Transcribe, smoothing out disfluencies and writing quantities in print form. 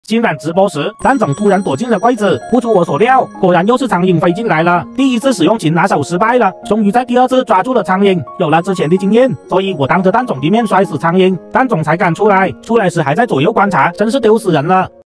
竟然直播时，蛋总突然躲进了柜子，不出我所料，果然又是苍蝇飞进来了。第一次使用擒拿手失败了，终于在第二次抓住了苍蝇。有了之前的经验，所以我当着蛋总的面摔死苍蝇，蛋总才敢出来。出来时还在左右观察，真是丢死人了。